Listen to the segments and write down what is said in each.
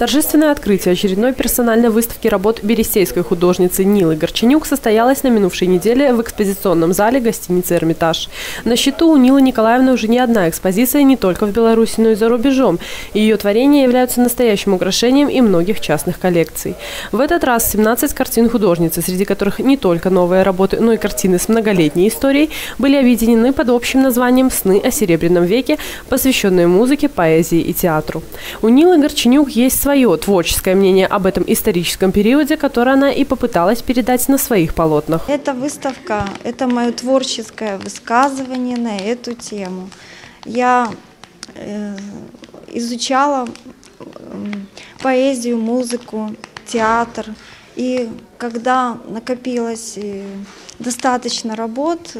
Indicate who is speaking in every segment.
Speaker 1: Торжественное открытие очередной персональной выставки работ берестейской художницы Нилы Горченюк состоялось на минувшей неделе в экспозиционном зале гостиницы «Эрмитаж». На счету у Нилы Николаевны уже не одна экспозиция не только в Беларуси, но и за рубежом. Ее творения являются настоящим украшением и многих частных коллекций. В этот раз 17 картин художницы, среди которых не только новые работы, но и картины с многолетней историей, были объединены под общим названием «Сны о Серебряном веке», посвященные музыке, поэзии и театру. У Нилы Горченюк есть свое творческое мнение об этом историческом периоде, которое она и попыталась передать на своих полотнах.
Speaker 2: Эта выставка – это мое творческое высказывание на эту тему. Я изучала поэзию, музыку, театр. И когда накопилось достаточно работ,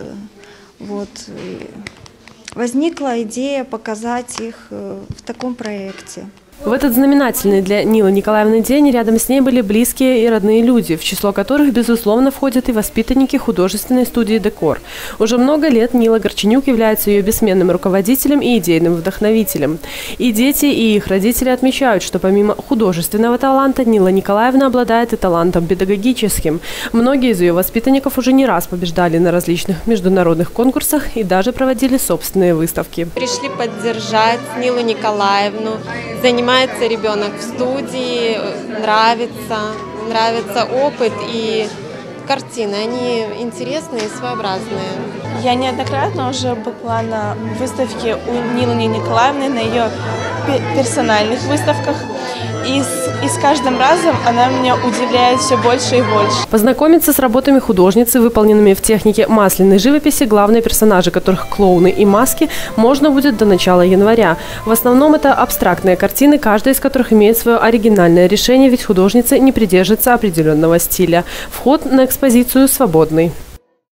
Speaker 2: возникла идея показать их в таком проекте.
Speaker 1: В этот знаменательный для Нилы Николаевны день рядом с ней были близкие и родные люди, в число которых, безусловно, входят и воспитанники художественной студии «Декор». Уже много лет Нила Горченюк является ее бессменным руководителем и идейным вдохновителем. И дети, и их родители отмечают, что помимо художественного таланта Нила Николаевна обладает и талантом педагогическим. Многие из ее воспитанников уже не раз побеждали на различных международных конкурсах и даже проводили собственные выставки.
Speaker 3: Пришли поддержать Нилу Николаевну. Занимается ребенок в студии, нравится опыт и картины. Они интересные и своеобразные.
Speaker 4: Я неоднократно уже была на выставке у Нилы Николаевны, на ее персональных выставках. И с каждым разом она меня удивляет все больше и больше.
Speaker 1: Познакомиться с работами художницы, выполненными в технике масляной живописи, главные персонажи которых клоуны и маски, можно будет до начала января. В основном это абстрактные картины, каждая из которых имеет свое оригинальное решение, ведь художница не придерживается определенного стиля. Вход на экспозицию свободный.